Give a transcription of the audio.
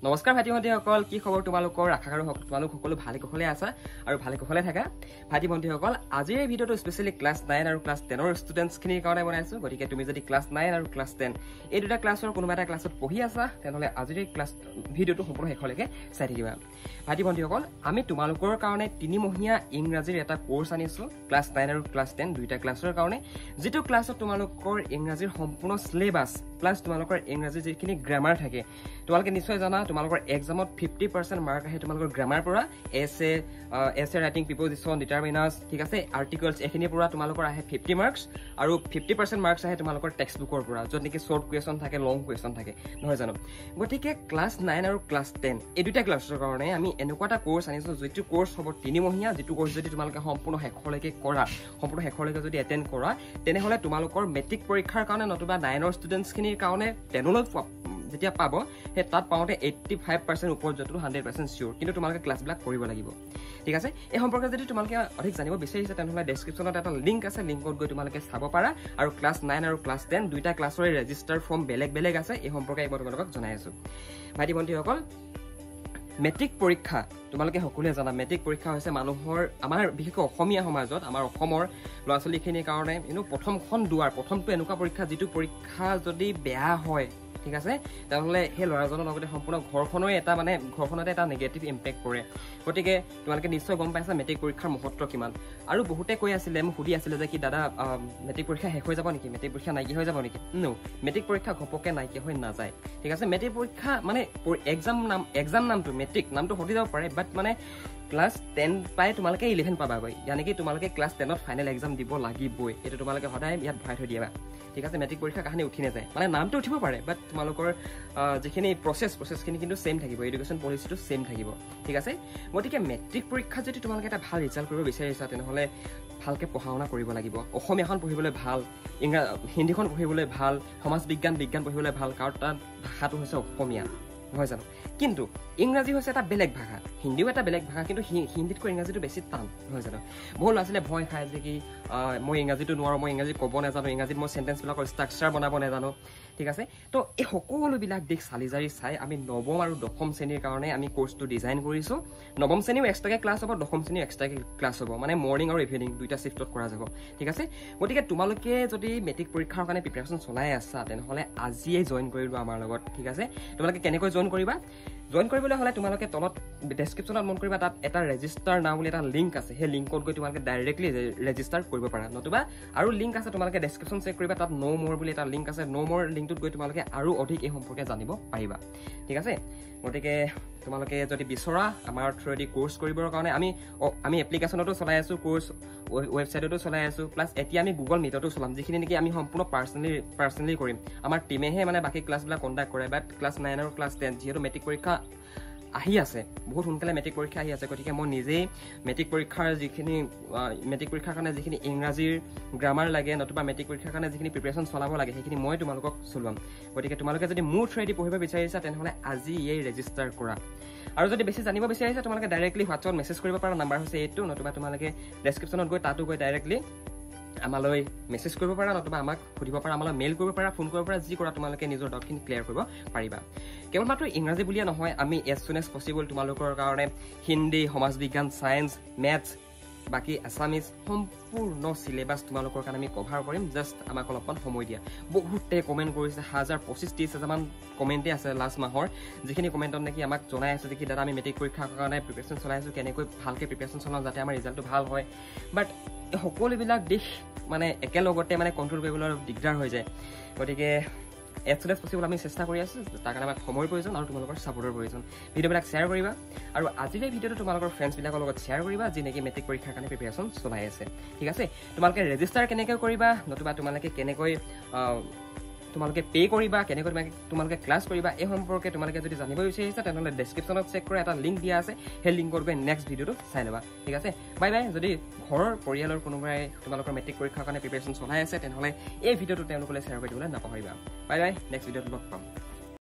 নমস্কাৰ ভাইটি ভণ্টিসকল, কি খবৰ তোমালোকৰ? আশা কৰোঁ তোমালোক সকলো ভালে কুশলে আছা আৰু ভালে কুশলে থাকা। ভাইটি ভণ্টিসকল, আজিৰ এই ভিডিঅ'টো স্পেচিয়েলি ক্লাছ 9 আৰু ক্লাছ 10ৰ ষ্টুডেণ্টছখিনিৰ কাৰণে বনাইছোঁ। গতিকে তুমি যদি ক্লাছ 9 আৰু ক্লাছ 10 এই দুটা ক্লাছৰ কোনোবা এটা ক্লাছত পঢ়ি আছা, তেনেহ'লে আজিৰ এই ক্লাছ ভিডিঅ'টো সম্পূৰ্ণ শেষলৈকে চাই থাকিবা। ভাইটি ভণ্টিসকল, আমি তোমালোকৰ কাৰণে 3 মহীয়া ইংৰাজীৰ এটা কোৰ্চ আনিছোঁ, ক্লাছ 9 আৰু ক্লাছ 10 দুইটা ক্লাছৰ কাৰণে, যিটো ক্লাছত তোমালোকৰ ইংৰাজীৰ সম্পূৰ্ণ চিলেবাছ প্লাছ তোমালোকৰ ইংৰাজীৰ যিখিনি গ্ৰামাৰ থাকে। তোমালোকে নিশ্চয় জানা তোমালোকৰ এক্সামত 50% মাৰ্ক আহে তোমালোকৰ গ্ৰামাৰ পৰা, এছে ৰাইটিং, প্ৰিপজিশ্যন, ডিটাৰমিনাৰ্ছ, ঠিক আছে, আৰ্টিকলছ, এইখিনিৰ পৰা তোমালোকৰ আহে 50 মাৰ্কছ আৰু 50% মাৰ্কছ আহে তোমালোকৰ টেক্সট বুকৰ পৰা, য'ত নেকি শ্বৰ্ট কুৱেশ্যন থাকে, লং কুৱেশ্যন থাকে, নহয় জানো? গতিকে ক্লাছ 9 আৰু ক্লাছ 10 এই দুটা ক্লাছৰ কাৰণে আমি এনেকুৱা এটা কোৰ্চ আনিছোঁ, যিটো কোৰ্চ হ'ব 3 মহীয়া, যিটো কোৰ্চ যদি তোমালোকে সম্পূৰ্ণ শেষলৈকে কৰা, সম্পূৰ্ণ শেষলৈকে যদি এটেণ্ড কৰা, তেনেহ'লে তোমালোকৰ মেট্ৰিক পৰীক্ষাৰ কাৰণে নতুবা 9ৰ ষ্টুডেণ্টছখিনিৰ কাৰণে 10লৈ যেতিয়া পাব, সেই তাত পাওঁতে 85% ওপৰত য'টো 100% চিয়'ৰ, কিন্তু তোমালোকে ক্লাছবিলাক কৰিব লাগিব, ঠিক আছে? এই সম্পৰ্কে যদি তোমালোকে অধিক জানিব বিচাৰিছা, তেনেহ'লে ডেছক্ৰিপশ্যনত এটা লিংক আছে, লিংকত গৈ তোমালোকে চাব পাৰা। আৰু ক্লাছ 9 আৰু ক্লাছ 10 দুইটা ক্লাছৰে ৰেজিষ্টাৰ ফৰ্ম বেলেগ বেলেগ আছে, এই সম্পৰ্কে মই তোমালোকক জনাই আছোঁ। ভাইটি ভণ্টিসকল, মেট্ৰিক পৰীক্ষা তোমালোকে সকলোৱে জানা, মেট্ৰিক পৰীক্ষা হৈছে মানুহৰ, আমাৰ বিশেষকৈ অসমীয়া সমাজত, আমাৰ অসমৰ ল'ৰা ছোৱালীখিনিৰ কাৰণে প্ৰথমখন দুৱাৰ, প্ৰথমটো এনেকুৱা পৰীক্ষা যিটো পৰীক্ষা যদি বেয়া হয়, ঠিক আছে, তেনেহ'লে সেই ল'ৰাজনৰ লগতে সম্পূৰ্ণ ঘৰখনতে এটা নিগেটিভ ইম্পেক্ট পৰে। গতিকে তোমালোকে নিশ্চয় গম পাইছা মেট্ৰিক পৰীক্ষাৰ মহত্ব কিমান। আৰু বহুতে কৈ আছিলে, মোক সুধি আছিলে যে কি দাদা মেট্ৰিক পৰীক্ষা শেষ হৈ যাব নেকি, মেট্ৰিক পৰীক্ষা নাইকিয়া হৈ যাব নেকি? মেট্ৰিক পৰীক্ষা ঘপককৈ নাইকিয়া হৈ নাযায়, ঠিক আছে? মেট্ৰিক পৰীক্ষা মানে এক্সাম নামটো, মেট্ৰিক নামটো সতি যাব পাৰে, বাট মানে ক্লাছ 10 পাই তোমালোকে 11 পাবাগৈ, ইয়ানি কি তোমালোকে ক্লাছ 10ত ফাইনেল এক্সাম দিব লাগিবই, এইটো তোমালোকে সদায় ইয়াত ভৰাই থৈ দিবা, ঠিক আছে? মেট্ৰিক পৰীক্ষা কাহিনী উঠি নাযায়, মানে নামটো উঠিব পাৰে, বাট তোমালোকৰ যিখিনি প্ৰচেছখিনি কিন্তু ছেইম থাকিব, এডুকেশ্যন পলিচিটো ছেইম থাকিব, ঠিক আছে? গতিকে মেট্ৰিক পৰীক্ষাত যদি তোমালোকে এটা ভাল ৰিজাল্ট কৰিব বিচাৰিছা, তেনেহ'লে ভালকৈ পঢ়া শুনা কৰিব লাগিব। অসমীয়াখন পঢ়িবলৈ ভাল, হিন্দীখন পঢ়িবলৈ ভাল, সমাজ বিজ্ঞান পঢ়িবলৈ ভাল, কাৰণ তাত ভাষাটো হৈছে অসমীয়া, নহয় জানো? কিন্তু ইংৰাজী হৈছে এটা বেলেগ ভাষা, হিন্দীও এটা বেলেগ ভাষা, কিন্তু হিন্দীতকৈ ইংৰাজীটো বেছি টান, নহয় জানো? বহুত ল'ৰা ছোৱালীয়ে ভয় খায় যে কি মই ইংৰাজীটো নোৱাৰোঁ, মই ইংৰাজী ক'ব নাজানো, ইংৰাজীত মই চেণ্টেঞ্চবিলাকৰ ষ্ট্ৰাকচাৰ বনাব নাজানো, ঠিক আছে? তো এই সকলোবিলাক দিশ চালি জাৰি চাই আমি 9ম আৰু 10ম শ্ৰেণীৰ কাৰণে আমি কোৰ্চটো ডিজাইন কৰিছোঁ। 9ম শ্ৰেণীও এক্সট্ৰাকৈ ক্লাছ হ'ব, 10ম শ্ৰেণীও এক্সট্ৰাকৈ ক্লাছ হ'ব, মানে মৰ্ণিং আৰু ইভিনিং দুইটা শ্বিফ্টত কৰা যাব, ঠিক আছে? গতিকে তোমালোকে যদি মেট্ৰিক পৰীক্ষাৰ কাৰণে প্ৰিপেৰেশ্যন চলাই আছা, তেনেহ'লে আজিয়েই জইন কৰি লোৱা আমাৰ লগত, ঠিক আছে? তোমালোকে কেনেকৈ জইন কৰিবা? জইন কৰিবলৈ হ'লে তোমালোকে তলত ডেছক্ৰিপশ্যনত মন কৰিবা, তাত এটা ৰেজিষ্টাৰ নাও বুলি এটা লিংক আছে, সেই লিংকত গৈ তোমালোকে ডাইৰেক্টলি ৰেজিষ্টাৰ কৰিব পাৰা, নতুবা আৰু লিংক আছে, তোমালোকে ডেছক্ৰিপশ্যন চেক কৰিবা, তাত ন' মোৰ বুলি এটা লিংক আছে, ন' মোৰ লিংকটোত গৈ তোমালোকে আৰু অধিক এই সম্পৰ্কে জানিব পাৰিবা, ঠিক আছে? গতিকে তোমালোকে যদি বিচৰা আমাৰ থ্ৰুৱেদি কোৰ্চ কৰিবৰ কাৰণে, আমি এপ্লিকেশ্যনতো চলাই আছোঁ কোৰ্চ, ৱেবছাইটতো চলাই আছোঁ, প্লাছ এতিয়া আমি গুগল মিটতো চলাম, যিখিনি নেকি আমি সম্পূৰ্ণ পাৰ্চনেলি কৰিম। আমাৰ টিমেহে মানে বাকী ক্লাছবিলাক কণ্ডাক্ট কৰে, বাট ক্লাছ 9 আৰু ক্লাছ 10 যিহেতু মেট্ৰিক পৰীক্ষা আহি আছে, বহুত সোনকালে মেট্ৰিক পৰীক্ষা আহি আছে, গতিকে মই নিজেই মেট্ৰিক পৰীক্ষাৰ কাৰণে যিখিনি ইংৰাজীৰ গ্ৰামাৰ লাগে, নতুবা মেট্ৰিক পৰীক্ষাৰ কাৰণে যিখিনি প্ৰিপেৰেশ্যন চলাব লাগে, সেইখিনি মই তোমালোকক চলাম। গতিকে তোমালোকে যদি মোৰ থ্ৰুৱেদি পঢ়িব বিচাৰিছা, তেনেহ'লে আজি এই ৰেজিষ্টাৰ কৰা। আৰু যদি বেছি জানিব বিচাৰিছা, তোমালোকে ডাইৰেক্টলি হোৱাটছআপত মেছেজ কৰিব পাৰা, নাম্বাৰ হৈছে এইটো, নতুবা তোমালোকে ডেছক্ৰিপশ্যনত গৈ তাতো গৈ ডাইৰেক্টলি আমালৈ মেছেজ কৰিব পাৰা, নতুবা আমাক সুধিব পাৰা, আমালৈ মেইল কৰিব পাৰা, ফোন কৰিব পাৰা, যি কৰা তোমালোকে নিজৰ ডাউটখিনি ক্লিয়াৰ কৰিব পাৰিবা। কেৱল মাত্ৰ ইংৰাজী বুলিয়ে নহয়, আমি এজ চুন এজ পচিবল তোমালোকৰ কাৰণে হিন্দী, সমাজ বিজ্ঞান, ছায়েন্স, মেথছ, বাকী আছামিজ সম্পূৰ্ণ চিলেবাছ তোমালোকৰ কাৰণে আমি কভাৰ কৰিম, জাষ্ট আমাক অলপমান সময় দিয়া। বহুতে কমেণ্ট কৰিছে, 1030,000মান কমেণ্টেই আছে লাষ্ট মাহৰ, যিখিনি কমেণ্টত নেকি আমাক জনাই আছে যে কি দাদা আমি মেট্ৰিক পৰীক্ষাৰ কাৰণে প্ৰিপেৰেশ্যন চলাই আছোঁ, কেনেকৈ ভালকৈ প্ৰিপেৰেশ্যন চলাওঁ যাতে আমাৰ ৰিজাল্টটো ভাল হয়। বাট এই সকলোবিলাক দিশ মানে একেলগতে মানে কণ্ট্ৰল কৰিবলৈ অলপ দিগদাৰ হৈ যায়। গতিকে এজ চুন এজ পচিবল আমি চেষ্টা কৰি আছোঁ, তাৰ কাৰণে আমাক সময়ৰ প্ৰয়োজন আৰু তোমালোকৰ ছাপোৰ্টৰ প্ৰয়োজন। ভিডিঅ'বিলাক শ্বেয়াৰ কৰিবা, আৰু আজিৰ এই ভিডিঅ'টো তোমালোকৰ ফ্ৰেণ্ডছবিলাকৰ লগত শ্বেয়াৰ কৰিবা, যি নেকি মেট্ৰিক পৰীক্ষাৰ কাৰণে প্ৰিপেৰেশ্যন চলাই আছে, ঠিক আছে? তোমালোকে ৰেজিষ্টাৰ কেনেকৈ কৰিবা, নতুবা তোমালোকে কেনেকৈ পে' কৰিবা, কেনেকৈ তোমালোকে ক্লাছ কৰিবা, এই সম্পৰ্কে তোমালোকে যদি জানিব বিচাৰিছা, তেনেহ'লে ডেছক্ৰিপশ্যনত চেক কৰা, এটা লিংক দিয়া আছে, সেই লিংকত গৈ নেক্সট ভিডিঅ'টো চাই ল'বা, ঠিক আছে? Bye bye. যদি ঘৰৰ পৰিয়ালৰ কোনোবাই তোমালোকৰ মেট্ৰিক পৰীক্ষাৰ কাৰণে প্ৰিপেৰেশ্যন চলাই আছে, তেনেহ'লে এই ভিডিঅ'টো তেওঁলোকলৈ শ্বেয়াৰ কৰি দিবলৈ নাপাহৰিবা। বাই বাই, নেক্সট ভিডিঅ'টো লগ পাম।